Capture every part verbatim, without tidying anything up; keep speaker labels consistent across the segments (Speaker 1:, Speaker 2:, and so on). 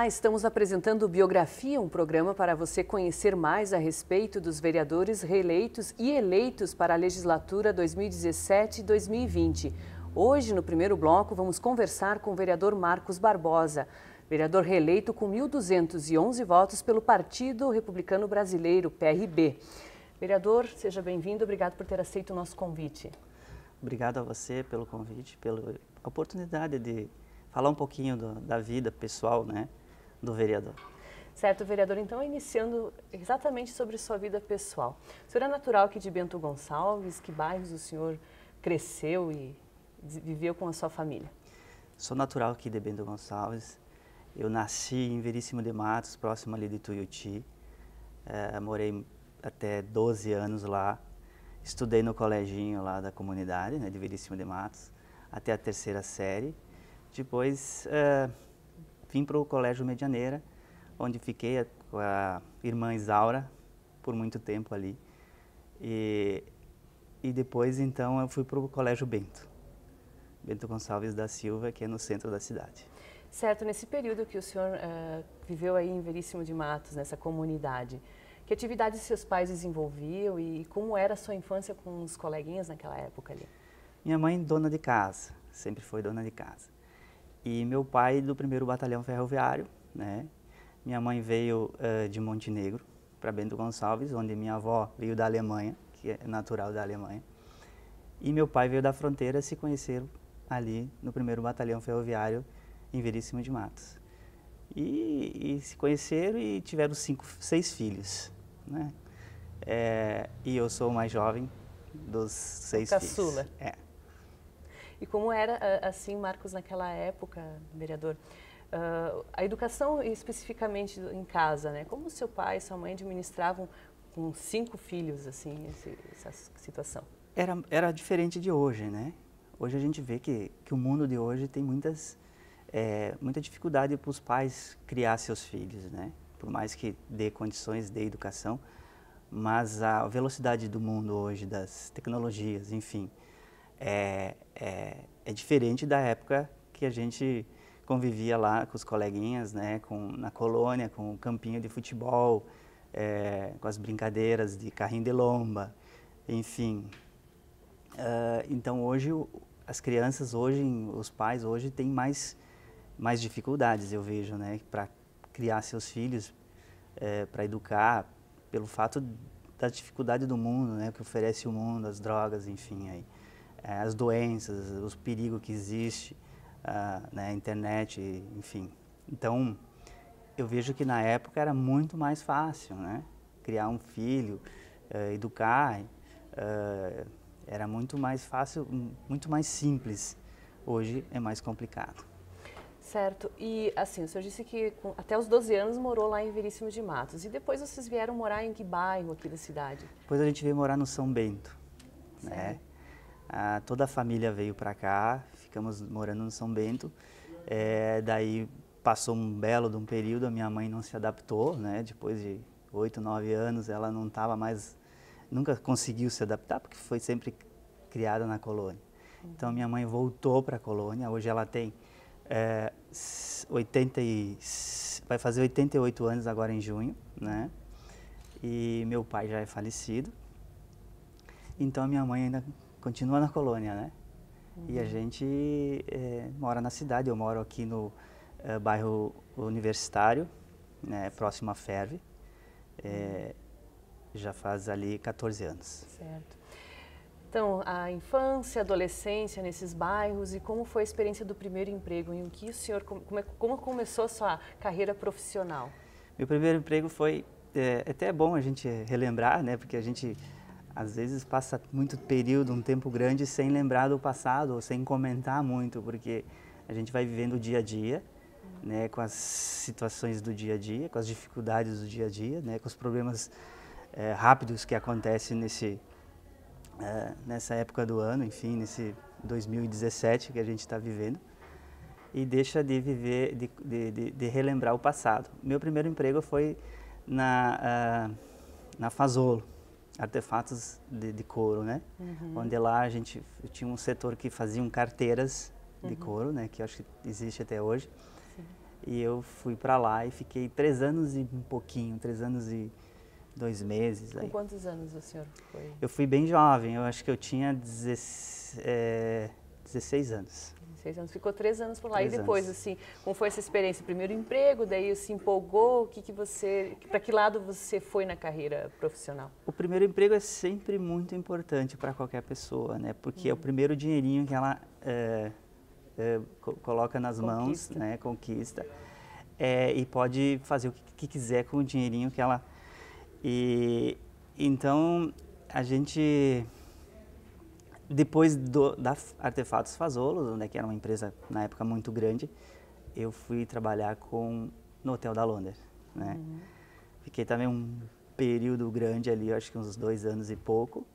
Speaker 1: Olá, estamos apresentando Biografia, um programa para você conhecer mais a respeito dos vereadores reeleitos e eleitos para a legislatura dois mil e dezessete e dois mil e vinte. Hoje, no primeiro bloco, vamos conversar com o vereador Marcos Barbosa, vereador reeleito com mil duzentos e onze votos pelo Partido Republicano Brasileiro, P R B. Vereador, seja bem-vindo, obrigado por ter aceito o nosso convite.
Speaker 2: Obrigado a você pelo convite, pela oportunidade de falar um pouquinho do, da vida pessoal, né, do vereador.
Speaker 1: Certo, vereador. Então, iniciando exatamente sobre sua vida pessoal. O senhor é natural aqui de Bento Gonçalves? Que bairros o senhor cresceu e viveu com a sua família?
Speaker 2: Sou natural aqui de Bento Gonçalves. Eu nasci em Veríssimo de Matos, próximo ali de Tuiuti. É, morei até doze anos lá. Estudei no coleginho lá da comunidade, né, de Veríssimo de Matos, até a terceira série. Depois, uh, vim para o Colégio Medianeira, onde fiquei com a irmã Isaura por muito tempo ali. E, e depois, então, eu fui para o Colégio Bento, Bento Gonçalves da Silva, que é no centro da cidade.
Speaker 1: Certo, nesse período que o senhor uh, viveu aí em Veríssimo de Matos, nessa comunidade, que atividades seus pais desenvolviam e como era a sua infância com os coleguinhas naquela época ali?
Speaker 2: Minha mãe, dona de casa, sempre foi dona de casa. E meu pai do primeiro Batalhão Ferroviário, né? Minha mãe veio uh, de Montenegro para Bento Gonçalves, onde minha avó veio da Alemanha, que é natural da Alemanha. E meu pai veio da fronteira, se conheceram ali no primeiro Batalhão Ferroviário em Veríssimo de Matos. E, e se conheceram e tiveram cinco, seis filhos, né? É, e eu sou o mais jovem dos seis
Speaker 1: o
Speaker 2: filhos.
Speaker 1: Caçula.
Speaker 2: É.
Speaker 1: E como era, assim, Marcos, naquela época, vereador, uh, a educação especificamente em casa, né? Como seu pai e sua mãe administravam com cinco filhos, assim, esse, essa situação?
Speaker 2: Era, era diferente de hoje, né? Hoje a gente vê que, que o mundo de hoje tem muitas, é, muita dificuldade para os pais criar seus filhos, né? Por mais que dê condições de educação, mas a velocidade do mundo hoje, das tecnologias, enfim, É, é, é diferente da época que a gente convivia lá com os coleguinhas, né, com, na colônia, com o campinho de futebol, é, com as brincadeiras de carrinho de lomba, enfim. Uh, então hoje, as crianças hoje, os pais hoje têm mais, mais dificuldades, eu vejo, né, para criar seus filhos, é, para educar, pelo fato da dificuldade do mundo, né, que oferece o mundo, as drogas, enfim, aí. As doenças, os perigos que existem, uh, na internet, enfim. Então, eu vejo que na época era muito mais fácil, né? Criar um filho, uh, educar, uh, era muito mais fácil, muito mais simples. Hoje é mais complicado.
Speaker 1: Certo. E, assim, o senhor disse que com, até os doze anos morou lá em Veríssimo de Matos. E depois vocês vieram morar em que bairro aqui da cidade?
Speaker 2: Depois a gente veio morar no São Bento,
Speaker 1: certo.
Speaker 2: né? Ah, toda a família veio para cá, ficamos morando no São Bento. É, daí passou um belo de um período, a minha mãe não se adaptou, né? Depois de oito, nove anos, ela não estava mais, nunca conseguiu se adaptar, porque foi sempre criada na colônia. Uhum. Então minha mãe voltou para a colônia, hoje ela tem é, oitenta e, vai fazer oitenta e oito anos agora em junho, né? E meu pai já é falecido, então a minha mãe ainda continua na colônia, né? Uhum. E a gente é, mora na cidade, eu moro aqui no é, bairro Universitário, né, próximo à Ferve, é, já faz ali quatorze anos.
Speaker 1: Certo. Então, a infância, a adolescência nesses bairros e como foi a experiência do primeiro emprego? Em que o senhor, como, como começou a sua carreira profissional?
Speaker 2: Meu primeiro emprego foi, é, até é bom a gente relembrar, né, porque a gente às vezes passa muito período, um tempo grande, sem lembrar do passado, ou sem comentar muito, porque a gente vai vivendo o dia a dia, uhum. né, com as situações do dia a dia, com as dificuldades do dia a dia, né, com os problemas é, rápidos que acontecem nesse, é, nessa época do ano, enfim, nesse dois mil e dezessete que a gente está vivendo, e deixa de viver, de, de, de, de relembrar o passado. Meu primeiro emprego foi na, uh, na Fazolo, artefatos de, de couro, né? Uhum. Onde lá a gente tinha um setor que faziam carteiras de uhum. couro, né? Que eu acho que existe até hoje. Sim. E eu fui para lá e fiquei três anos e um pouquinho, três anos e dois meses.
Speaker 1: Com
Speaker 2: aí.
Speaker 1: quantos anos o senhor foi?
Speaker 2: Eu fui bem jovem, eu acho que eu tinha dezesseis, é, dezesseis anos.
Speaker 1: dezesseis anos. Ficou três anos por lá.
Speaker 2: Três
Speaker 1: e depois,
Speaker 2: anos.
Speaker 1: assim, como foi essa experiência? Primeiro emprego, daí se empolgou, o que que você, para que lado você foi na carreira profissional?
Speaker 2: O primeiro emprego é sempre muito importante para qualquer pessoa, né? Porque uhum. é o primeiro dinheirinho que ela é, é, co coloca nas
Speaker 1: conquista.
Speaker 2: mãos, né? Conquista. É, e pode fazer o que, que quiser com o dinheirinho que ela... E, então, a gente... Depois do, da Artefatos Fazolo, né, que era uma empresa na época muito grande, eu fui trabalhar com, no Hotel da Londres, né? Uhum. Fiquei também um período grande ali, acho que uns dois anos e pouco.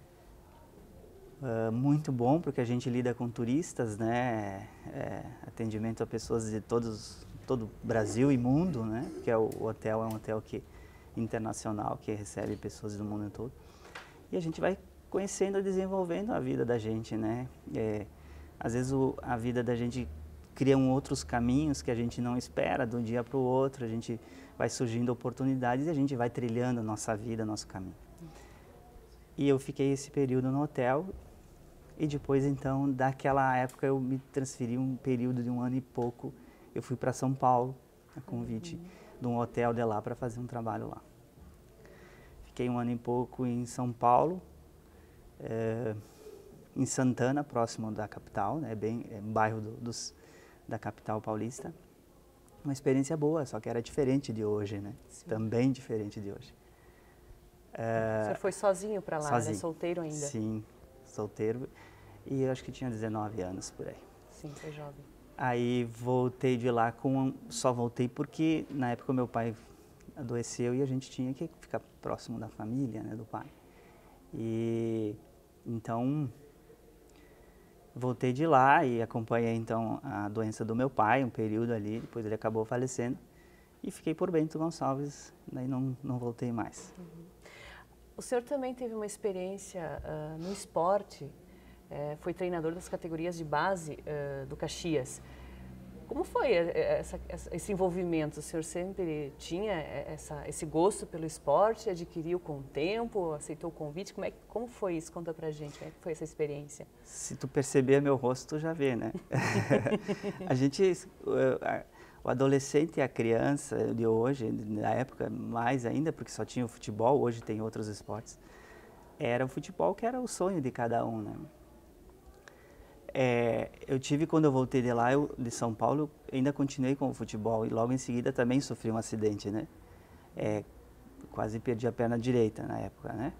Speaker 2: Uh, muito bom, porque a gente lida com turistas, né? É, atendimento a pessoas de todos, todo o Brasil e mundo, né? Que é o, o hotel é um hotel que, internacional que recebe pessoas do mundo todo. E a gente vai conhecendo e desenvolvendo a vida da gente, né? É, às vezes o, a vida da gente cria um outros caminhos que a gente não espera, de um dia para o outro, a gente vai surgindo oportunidades e a gente vai trilhando a nossa vida, nosso caminho. E eu fiquei esse período no hotel e depois, então, daquela época eu me transferi um período de um ano e pouco, eu fui para São Paulo, a convite uhum. de um hotel de lá para fazer um trabalho lá. Fiquei um ano e pouco em São Paulo, É, em Santana, próximo da capital, né, bem, é um bairro do, dos, da capital paulista. Uma experiência boa, só que era diferente de hoje, né? Sim. Também diferente de hoje. É,
Speaker 1: Você foi sozinho para lá, sozinho. Era solteiro ainda?
Speaker 2: Sim, solteiro. E eu acho que tinha dezenove anos por aí.
Speaker 1: Sim, foi jovem.
Speaker 2: Aí voltei de lá, com, só voltei porque na época meu pai adoeceu e a gente tinha que ficar próximo da família, né, do pai. E então voltei de lá e acompanhei então a doença do meu pai, um período ali, depois ele acabou falecendo e fiquei por Bento Gonçalves, daí não, não voltei mais.
Speaker 1: Uhum. O senhor também teve uma experiência uh, no esporte, uh, foi treinador das categorias de base uh, do Caxias. Como foi essa, esse envolvimento? O senhor sempre tinha essa, esse gosto pelo esporte, adquiriu com o tempo, aceitou o convite? Como, é, como foi isso? Conta pra gente, como é que foi essa experiência?
Speaker 2: Se tu perceber meu rosto, tu já vê, né? A gente, o adolescente e a criança de hoje, na época mais ainda, porque só tinha o futebol, hoje tem outros esportes, era o futebol que era o sonho de cada um, né? É, eu tive, quando eu voltei de lá, eu, de São Paulo, eu ainda continuei com o futebol e logo em seguida também sofri um acidente, né? É, quase perdi a perna direita na época, né?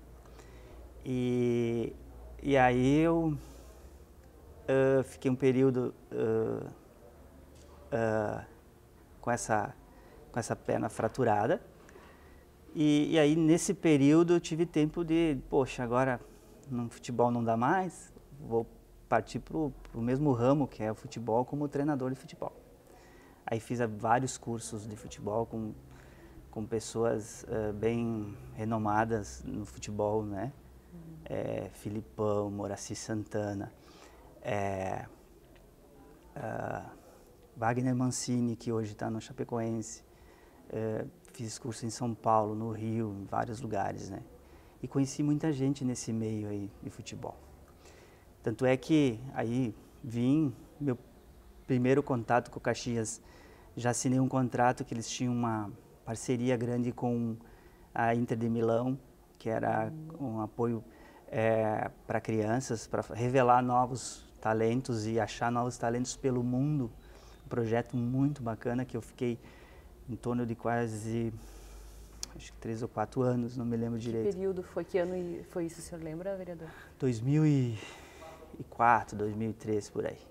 Speaker 2: E, e aí eu uh, fiquei um período uh, uh, com, essa, com essa perna fraturada e, e aí nesse período eu tive tempo de, poxa, agora no futebol não dá mais, vou partir para o mesmo ramo que é o futebol como treinador de futebol. Aí fiz vários cursos de futebol com, com pessoas uh, bem renomadas no futebol, né? Uhum. É, Filipão, Moraci Santana, é, uh, Wagner Mancini, que hoje está no Chapecoense. É, fiz curso em São Paulo, no Rio, em vários lugares, né? E conheci muita gente nesse meio aí de futebol. Tanto é que aí vim, meu primeiro contato com o Caxias, já assinei um contrato que eles tinham uma parceria grande com a Inter de Milão, que era um apoio é, para crianças, para revelar novos talentos e achar novos talentos pelo mundo. Um projeto muito bacana que eu fiquei em torno de quase, acho que três ou quatro anos, não me lembro direito.
Speaker 1: Que período foi? Que ano foi isso, o senhor lembra, vereador?
Speaker 2: dois mil e quatro, dois mil e três, por aí.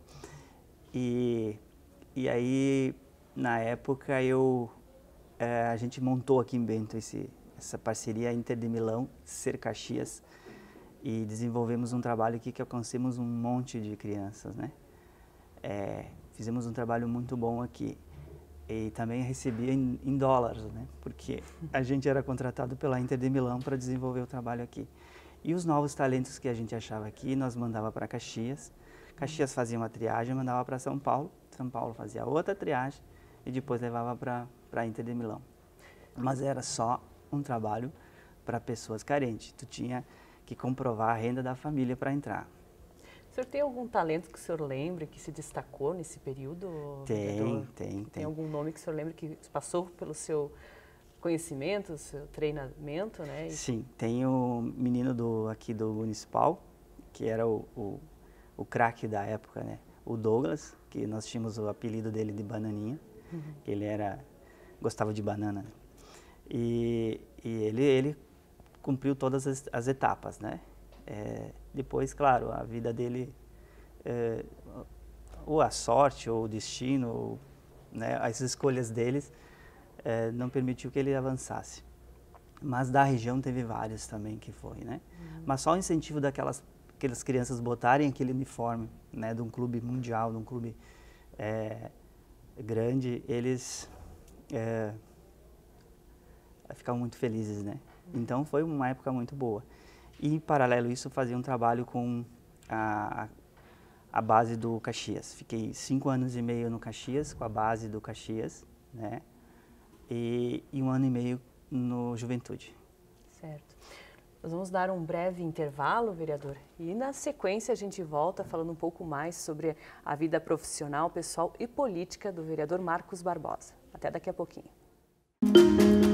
Speaker 2: E, e aí, na época, eu, é, a gente montou aqui em Bento esse, essa parceria Inter de Milão, Ser Caxias, e desenvolvemos um trabalho aqui que alcançamos um monte de crianças, né? É, fizemos um trabalho muito bom aqui. E também recebia em, em dólares, né? Porque a gente era contratado pela Inter de Milão para desenvolver o trabalho aqui. E os novos talentos que a gente achava aqui, nós mandava para Caxias. Caxias fazia uma triagem, mandava para São Paulo. São Paulo fazia outra triagem e depois levava para a Inter de Milão. Mas era só um trabalho para pessoas carentes. Tu tinha que comprovar a renda da família para entrar.
Speaker 1: O senhor tem algum talento que o senhor lembre que se destacou nesse período?
Speaker 2: Tem,
Speaker 1: vereador?
Speaker 2: tem, tem.
Speaker 1: Tem algum nome que o senhor lembra que passou pelo seu conhecimento, seu treinamento, né? E...
Speaker 2: Sim, tem o menino do, aqui do Municipal, que era o, o, o craque da época, né? O Douglas, que nós tínhamos o apelido dele de Bananinha, uhum. que ele era, gostava de banana. E, e ele, ele cumpriu todas as, as etapas, né? É, depois, claro, a vida dele, é, ou a sorte, ou o destino, ou, né, as escolhas deles, é, não permitiu que ele avançasse. Mas da região teve vários também que foi, né? Uhum. Mas só o incentivo daquelas aquelas crianças botarem aquele uniforme, né, de um clube mundial, de um clube é, grande, eles é, ficavam muito felizes, né? Então foi uma época muito boa. E em paralelo a isso, eu fazia um trabalho com a, a base do Caxias. Fiquei cinco anos e meio no Caxias, com a base do Caxias, né? E, e um ano e meio no Juventude.
Speaker 1: Certo. Nós vamos dar um breve intervalo, vereador, e na sequência a gente volta falando um pouco mais sobre a vida profissional, pessoal e política do vereador Marcos Barbosa. Até daqui a pouquinho.